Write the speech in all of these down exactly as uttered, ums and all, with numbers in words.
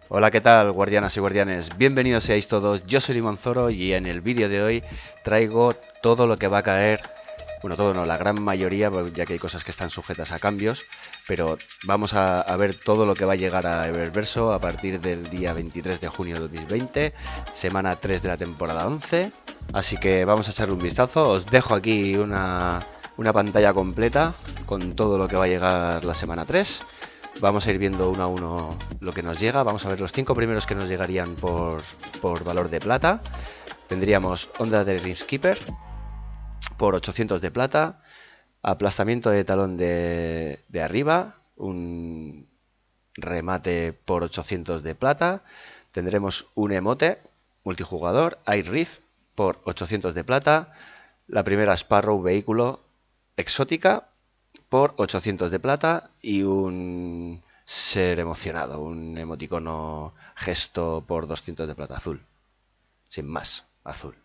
Hola, ¿qué tal, guardianas y guardianes? Bienvenidos seáis todos, yo soy Limonzoro y en el vídeo de hoy traigo todo lo que va a caer, bueno, todo no, la gran mayoría, ya que hay cosas que están sujetas a cambios, pero vamos a, a ver todo lo que va a llegar a Eververso a partir del día veintitrés de junio de dos mil veinte, semana tres de la temporada once, así que vamos a echarle un vistazo. Os dejo aquí una, una pantalla completa con todo lo que va a llegar la semana tres. Vamos a ir viendo uno a uno lo que nos llega. Vamos a ver los cinco primeros que nos llegarían por, por valor de plata. Tendríamos Onda de Rimskipper por ochocientos de plata. Aplastamiento de talón de, de arriba. Un remate por ochocientos de plata. Tendremos un emote multijugador, Air Rift, por ochocientos de plata. La primera Sparrow vehículo exótica por ochocientos de plata y un ser emocionado, un emoticono gesto por doscientos de plata azul, sin más, azul.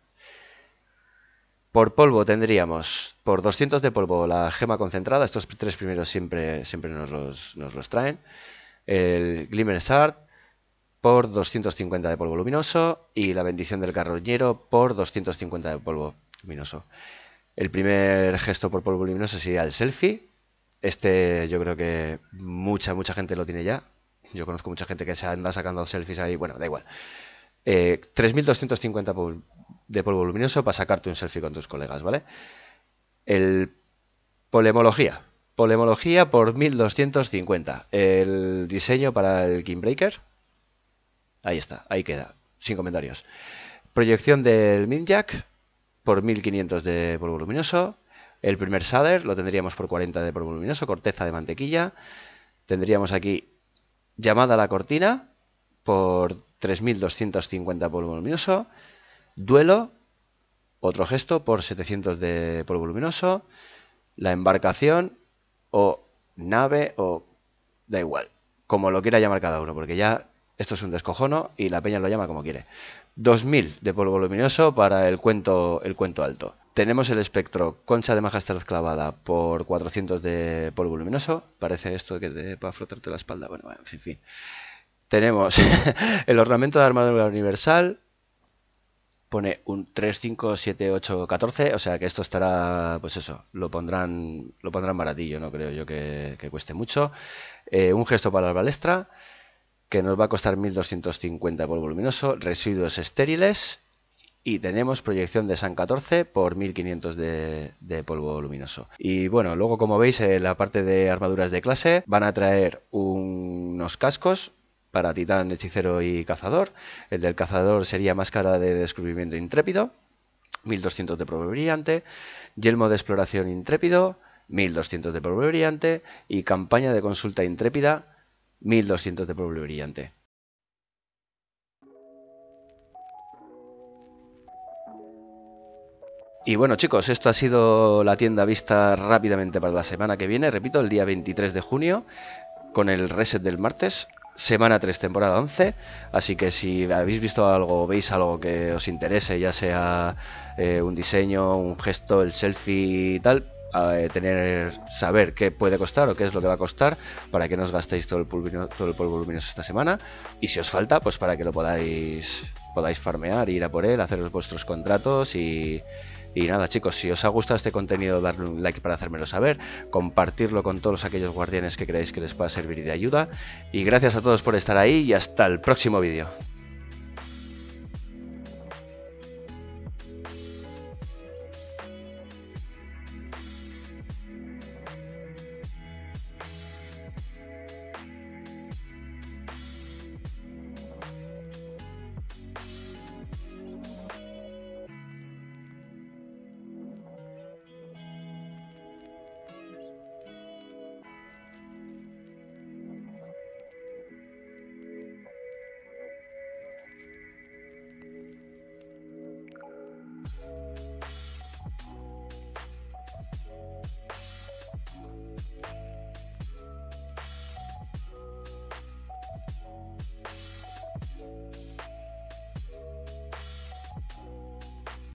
Por polvo tendríamos por doscientos de polvo la gema concentrada, estos tres primeros siempre, siempre nos, los, nos los traen, el Glimmer Shard por doscientos cincuenta de polvo luminoso y la bendición del carroñero por doscientos cincuenta de polvo luminoso. El primer gesto por polvo luminoso sería el selfie. Este yo creo que mucha, mucha gente lo tiene ya. Yo conozco mucha gente que se anda sacando selfies ahí. Bueno, da igual. Eh, tres mil doscientos cincuenta de polvo luminoso para sacarte un selfie con tus colegas, ¿vale? El polemología. Polemología por mil doscientos cincuenta. El diseño para el Kingbreaker. Ahí está, ahí queda. Sin comentarios. Proyección del Minjak por mil quinientos de polvo luminoso. El primer shader lo tendríamos por cuarenta de polvo luminoso, corteza de mantequilla. Tendríamos aquí llamada a la cortina por tres mil doscientos cincuenta polvo luminoso. Duelo, otro gesto por setecientos de polvo luminoso. La embarcación o nave o da igual, como lo quiera llamar cada uno, porque ya esto es un descojono y la peña lo llama como quiere. dos mil de polvo luminoso para el cuento, el cuento alto. Tenemos el espectro concha de majestad clavada por cuatrocientos de polvo luminoso. Parece esto que te, para frotarte la espalda. Bueno, en fin, en fin. Tenemos el ornamento de armadura universal. Pone un tres, cinco, siete, ocho, catorce. O sea que esto estará, pues eso, lo pondrán, lo pondrán baratillo. No creo yo que, que cueste mucho. Eh, un gesto para la balestra, que nos va a costar mil doscientos cincuenta de polvo luminoso. Residuos estériles. Y tenemos proyección de San catorce por mil quinientos de, de polvo luminoso. Y bueno, luego como veis en la parte de armaduras de clase van a traer un, unos cascos para titán, hechicero y cazador. El del cazador sería máscara de descubrimiento intrépido, mil doscientos de polvo brillante. Yelmo de exploración intrépido, mil doscientos de polvo brillante. Y campaña de consulta intrépida, mil doscientos de polvo brillante. Y bueno, chicos, esto ha sido la tienda vista rápidamente para la semana que viene. Repito, el día veintitrés de junio, con el reset del martes, semana tres, temporada once. Así que si habéis visto algo, veis algo que os interese, ya sea eh, un diseño, un gesto, el selfie y tal, eh, tener, saber qué puede costar o qué es lo que va a costar para que no os gastéis todo el polvo, todo el polvo luminoso esta semana. Y si os falta, pues para que lo podáis, podáis farmear, ir a por él, hacer vuestros contratos y... Y nada, chicos, si os ha gustado este contenido, darle un like para hacérmelo saber, compartirlo con todos aquellos guardianes que creáis que les pueda servir de ayuda. Y gracias a todos por estar ahí y hasta el próximo vídeo.